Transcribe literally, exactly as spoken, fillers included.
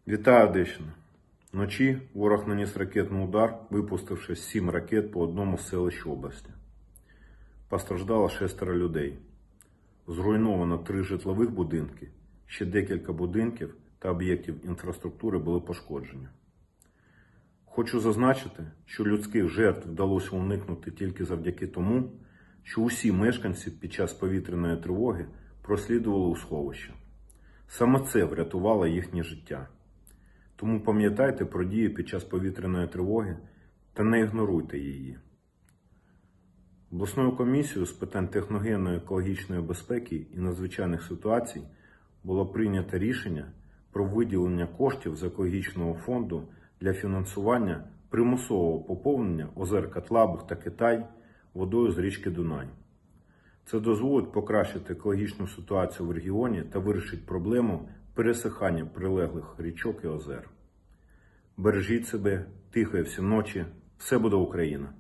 Вітаю, Одещина! Вночі ворог наніс ракетний удар, випустивши сім ракет по одному з селищ області. Постраждало шестеро людей. Зруйновано три житлових будинки, ще декілька будинків та об'єктів інфраструктури були пошкоджені. Хочу зазначити, що людських жертв вдалося уникнути тільки завдяки тому, що усі мешканці під час повітряної тривоги прослідували у сховище. Саме це врятувало їхнє життя. Тому пам'ятайте про дії під час повітряної тривоги та не ігноруйте її. Обласною комісією з питань техногенної екологічної безпеки і надзвичайних ситуацій було прийнято рішення про виділення коштів з екологічного фонду для фінансування примусового поповнення озер Котлабуг та Китай водою з річки Дунай. Це дозволить покращити екологічну ситуацію в регіоні та вирішить проблему пересихання прилеглих річок і озер. Бережіть себе, тихої всі ночі, все буде Україна!